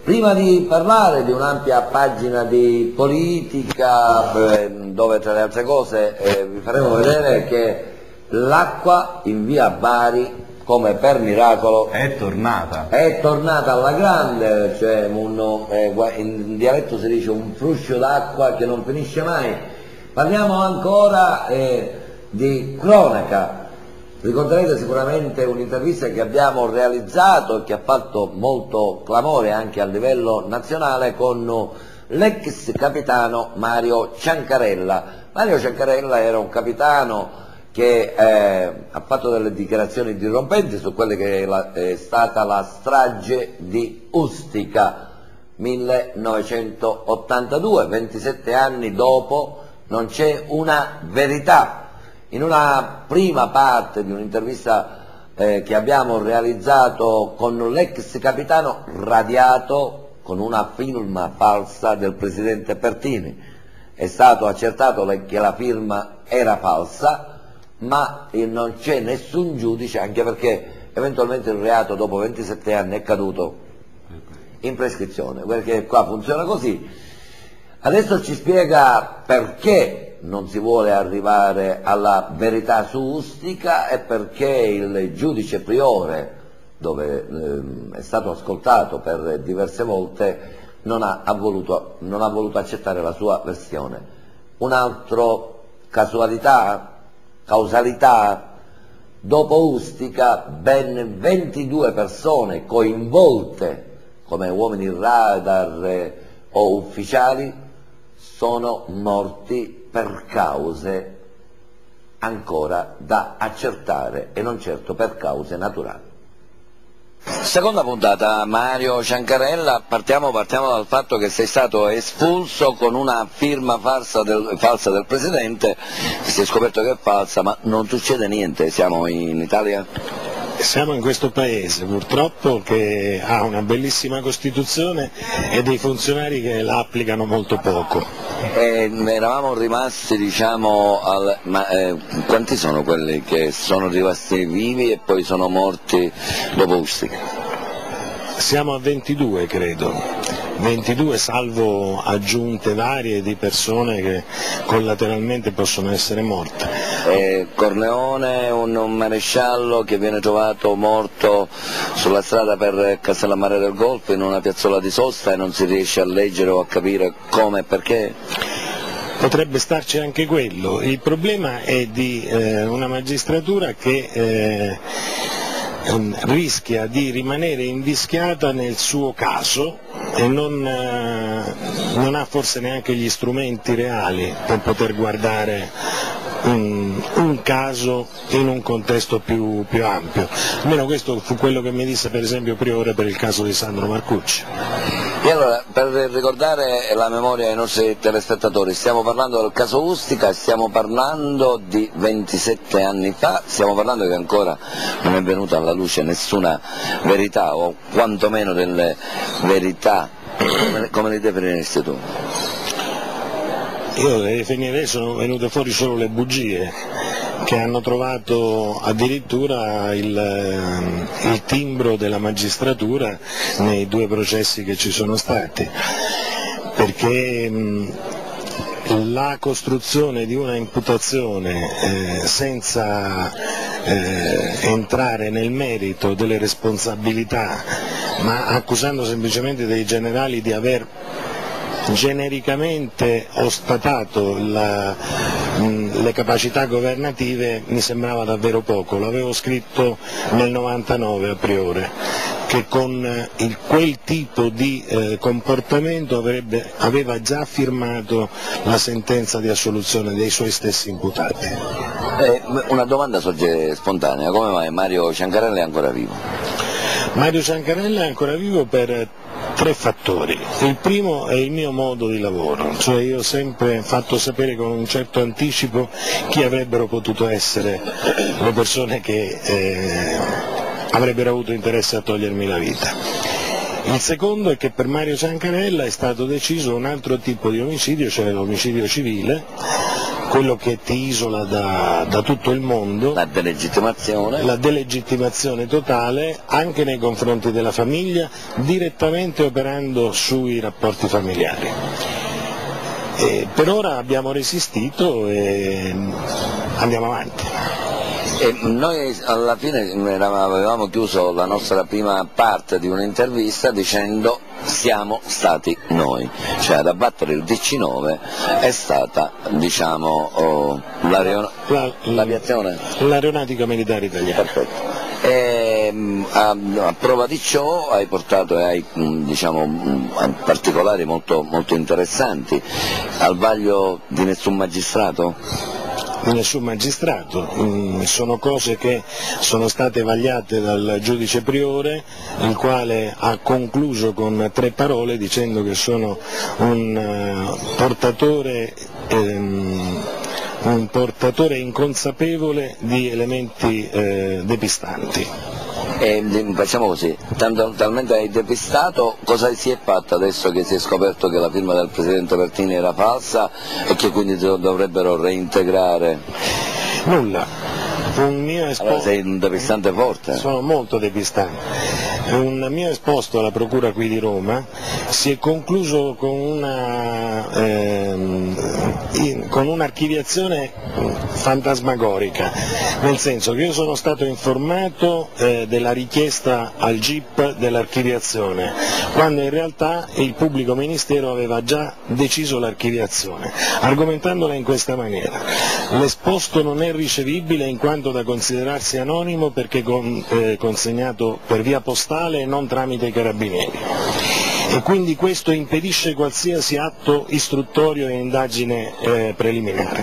Prima di parlare di un'ampia pagina di politica, dove tra le altre cose vi faremo vedere che l'acqua in via Bari, come per miracolo, è tornata alla grande, cioè in dialetto si dice un fruscio d'acqua che non finisce mai. Parliamo ancora di cronaca. Ricorderete sicuramente un'intervista che abbiamo realizzato e che ha fatto molto clamore anche a livello nazionale con l'ex capitano Mario Ciancarella. Mario Ciancarella era un capitano che ha fatto delle dichiarazioni dirompenti su quella che è stata la strage di Ustica 1982, 27 anni dopo non c'è una verità. In una prima parte di un'intervista che abbiamo realizzato con l'ex capitano, radiato con una firma falsa del presidente Pertini, è stato accertato che la firma era falsa, ma non c'è nessun giudice, anche perché eventualmente il reato dopo 27 anni è caduto in prescrizione, perché qua funziona così. Adesso ci spiega perché non si vuole arrivare alla verità su Ustica e perché il giudice priore, dove è stato ascoltato per diverse volte, non ha voluto accettare la sua versione. Un'altra causalità, dopo Ustica ben 22 persone coinvolte come uomini radar o ufficiali sono morti per cause ancora da accertare e non certo per cause naturali. Seconda puntata, Mario Ciancarella, partiamo dal fatto che sei stato espulso con una firma falsa del Presidente, si è scoperto che è falsa, ma non succede niente, siamo in Italia? Siamo in questo paese purtroppo che ha una bellissima Costituzione e dei funzionari che la applicano molto poco. Eravamo rimasti, quanti sono quelli che sono rimasti vivi e poi sono morti dopo Ustica? Siamo a 22 credo, 22 salvo aggiunte varie di persone che collateralmente possono essere morte. Corleone, un maresciallo che viene trovato morto sulla strada per Castellammare del Golfo in una piazzola di sosta e non si riesce a leggere o a capire come e perché? Potrebbe starci anche quello, il problema è di una magistratura che rischia di rimanere invischiata nel suo caso e non ha forse neanche gli strumenti reali per poter guardare un caso in un contesto più ampio. Almeno questo fu quello che mi disse per esempio Priore per il caso di Sandro Marcucci. E allora, per ricordare la memoria ai nostri telespettatori, stiamo parlando del caso Ustica, stiamo parlando di 27 anni fa, stiamo parlando che ancora non è venuta alla luce nessuna verità, o quantomeno delle verità, come le definiresti tu? Io le definirei, sono venute fuori solo le bugie, che hanno trovato addirittura il timbro della magistratura nei due processi che ci sono stati, perché la costruzione di una imputazione senza entrare nel merito delle responsabilità, ma accusando semplicemente dei generali di aver genericamente ostatato le capacità governative, mi sembrava davvero poco. L'avevo scritto nel 99 a Priore, che con quel tipo di comportamento aveva già firmato la sentenza di assoluzione dei suoi stessi imputati. Una domanda sorge spontanea, come mai Mario Ciancarella è ancora vivo? Mario Ciancarella è ancora vivo per 3 fattori. Il primo è il mio modo di lavoro, cioè io ho sempre fatto sapere con un certo anticipo chi avrebbero potuto essere le persone che avrebbero avuto interesse a togliermi la vita. Il secondo è che per Mario Ciancarella è stato deciso un altro tipo di omicidio, cioè l'omicidio civile, quello che ti isola da tutto il mondo, la delegittimazione totale anche nei confronti della famiglia, direttamente operando sui rapporti familiari. Per ora abbiamo resistito e andiamo avanti. E noi alla fine avevamo chiuso la nostra prima parte di un'intervista dicendo siamo stati noi, cioè ad abbattere il DC-9 è stata, diciamo, l'aviazione? L'Aeronautica Militare Italiana. Perfetto. E, a prova di ciò hai portato e hai, diciamo, particolari molto, molto interessanti, al vaglio di nessun magistrato? Di nessun magistrato, sono cose che sono state vagliate dal giudice priore, il quale ha concluso con 3 parole dicendo che sono un portatore inconsapevole di elementi depistanti. E facciamo così, talmente hai depistato, cosa si è fatto adesso che si è scoperto che la firma del Presidente Pertini era falsa e che quindi dovrebbero reintegrare? Nulla. Allora sei un depistante forte? Sono molto depistante. Un mio esposto alla Procura qui di Roma si è concluso con un'archiviazione fantasmagorica, nel senso che io sono stato informato della richiesta al GIP dell'archiviazione, quando in realtà il pubblico ministero aveva già deciso l'archiviazione, argomentandola in questa maniera: l'esposto non è ricevibile in quanto da considerarsi anonimo perché consegnato per via postale e non tramite i carabinieri, e quindi questo impedisce qualsiasi atto istruttorio e indagine preliminare.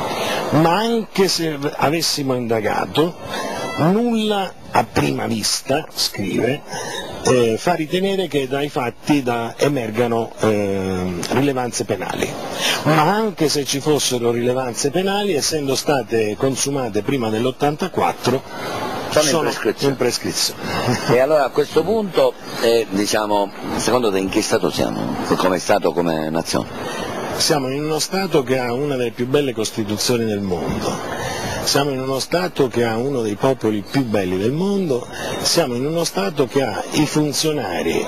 Ma anche se avessimo indagato, nulla a prima vista, scrive, fa ritenere che dai fatti emergano rilevanze penali, ma anche se ci fossero rilevanze penali, essendo state consumate prima dell'84, sono in prescrizione. E allora a questo punto, diciamo, secondo te in che stato siamo? Come Stato, come nazione? Siamo in uno Stato che ha una delle più belle Costituzioni del mondo. Siamo in uno Stato che ha uno dei popoli più belli del mondo, siamo in uno Stato che ha i funzionari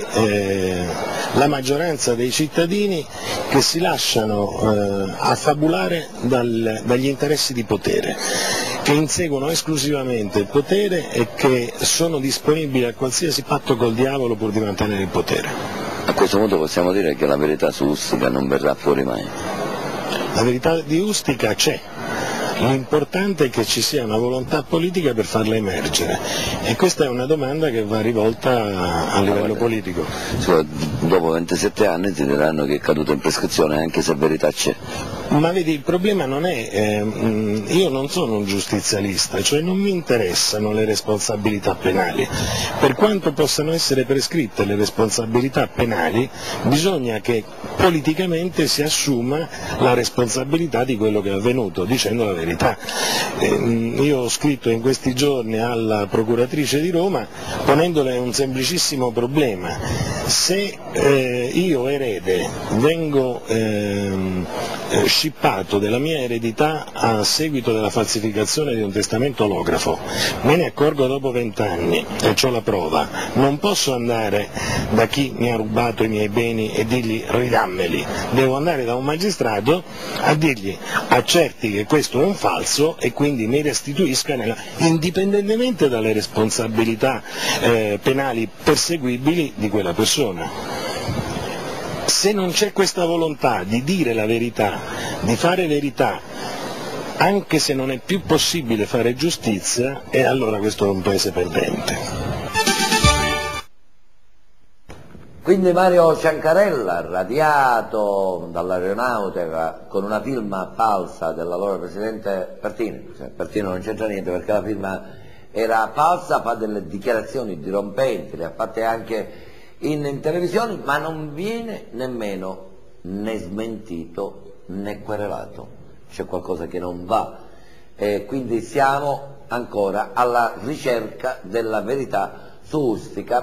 e la maggioranza dei cittadini che si lasciano affabulare dagli interessi di potere, che inseguono esclusivamente il potere e che sono disponibili a qualsiasi patto col diavolo pur di mantenere il potere. A questo punto possiamo dire che la verità su Ustica non verrà fuori mai? La verità di Ustica c'è. L'importante è che ci sia una volontà politica per farla emergere, e questa è una domanda che va rivolta a livello politico. Dopo 27 anni ti diranno che è caduto in prescrizione anche se verità c'è. Ma vedi, il problema non è, io non sono un giustizialista, cioè non mi interessano le responsabilità penali. Per quanto possano essere prescritte le responsabilità penali, bisogna che politicamente si assuma la responsabilità di quello che è avvenuto, dicendo la verità. Io ho scritto in questi giorni alla Procuratrice di Roma ponendole un semplicissimo problema: se io erede vengo scippato della mia eredità a seguito della falsificazione di un testamento olografo, me ne accorgo dopo 20 anni e ho la prova, non posso andare da chi mi ha rubato i miei beni e dirgli ridammeli, devo andare da un magistrato a dirgli accerti che questo è un falso e quindi mi restituisca indipendentemente dalle responsabilità penali perseguibili di quella persona. Se non c'è questa volontà di dire la verità, di fare verità, anche se non è più possibile fare giustizia, e allora questo è un paese perdente. Quindi Mario Ciancarella, radiato dall'aeronautica con una firma falsa dell'allora presidente Pertini, cioè Pertini non c'entra niente perché la firma era falsa, fa delle dichiarazioni dirompenti, le ha fatte anche in televisione, ma non viene nemmeno né smentito né querelato, c'è qualcosa che non va, e quindi siamo ancora alla ricerca della verità su Ustica.